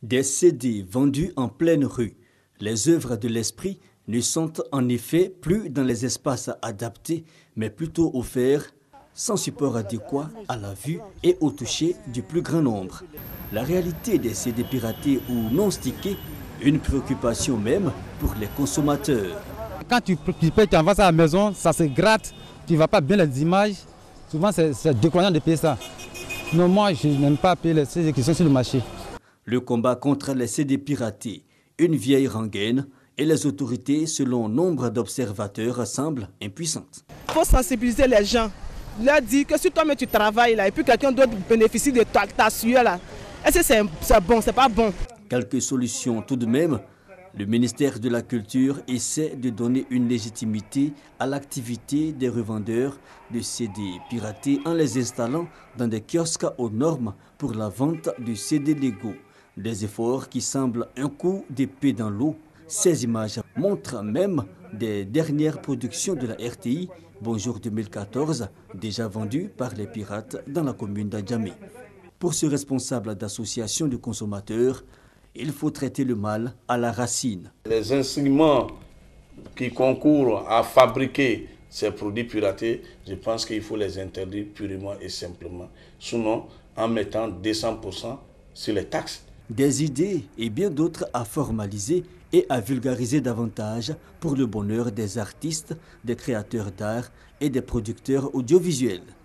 Des CD vendus en pleine rue. Les œuvres de l'esprit ne sont en effet plus dans les espaces adaptés, mais plutôt offerts sans support adéquat à la vue et au toucher du plus grand nombre. La réalité des CD piratés ou non stickés, une préoccupation même pour les consommateurs. Quand tu payes, tu envoies ça à la maison, ça se gratte, tu ne vois pas bien les images. Souvent, c'est décourageant de payer ça. Non, moi, je n'aime pas payer les CD qui sont sur le marché. Le combat contre les CD piratés, une vieille rengaine, et les autorités, selon nombre d'observateurs, semblent impuissantes. Il faut sensibiliser les gens, leur dire que si toi-même tu travailles là et puis quelqu'un d'autre bénéficie de ta sueur là, est-ce que c'est bon, c'est pas bon? Quelques solutions tout de même. Le ministère de la Culture essaie de donner une légitimité à l'activité des revendeurs de CD piratés en les installant dans des kiosques aux normes pour la vente de CD légaux. Des efforts qui semblent un coup d'épée dans l'eau. Ces images montrent même des dernières productions de la RTI, Bonjour 2014, déjà vendues par les pirates dans la commune d'Adjamé. Pour ce responsable d'association de consommateurs, il faut traiter le mal à la racine. Les instruments qui concourent à fabriquer ces produits piratés, je pense qu'il faut les interdire purement et simplement. Sinon, en mettant 200% sur les taxes. Des idées et bien d'autres à formaliser et à vulgariser davantage pour le bonheur des artistes, des créateurs d'art et des producteurs audiovisuels.